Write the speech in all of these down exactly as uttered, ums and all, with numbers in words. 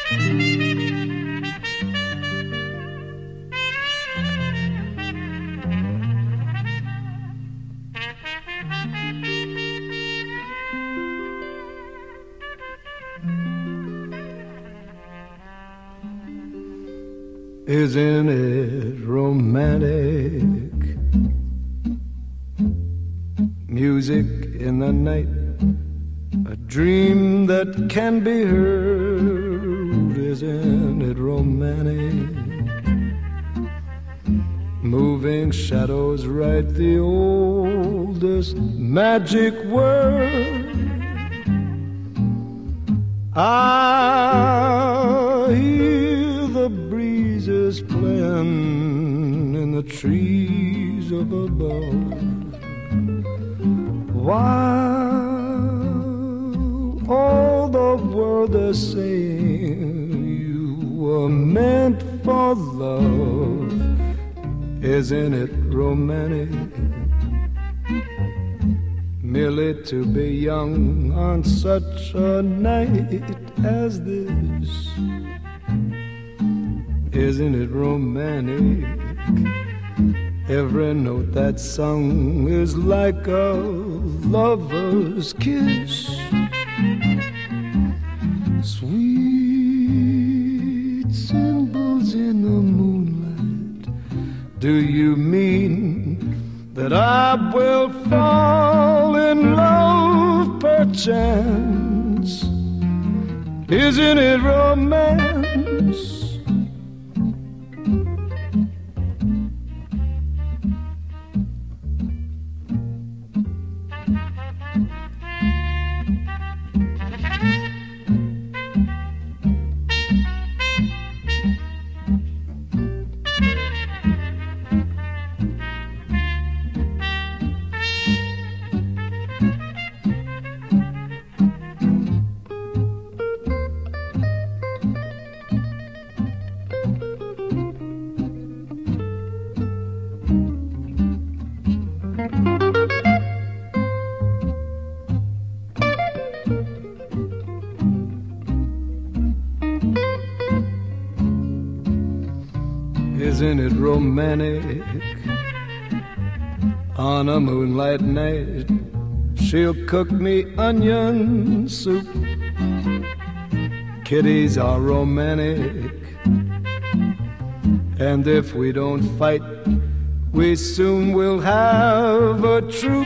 Isn't it romantic? Music in the night, a dream that can be heard. Isn't it romantic? Moving shadows write the oldest magic word. I hear the breezes playing in the trees up above, while all the world is saying you were meant for love. Isn't it romantic? Merely to be young on such a night as this. Isn't it romantic? Every note that's sung is like a lover's kiss. Sweet symbols in the moonlight. Do you mean that I will fall in love perchance? Isn't it romance? Isn't it romantic? On a moonlight night, she'll cook me onion soup. Kitties are romantic, and if we don't fight, we soon will have a troop.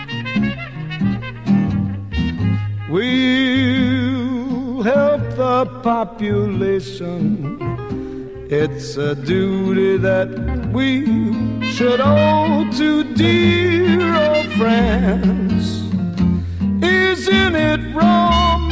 We'll help the population. It's a duty that we should owe to dear old friends. Isn't it wrong?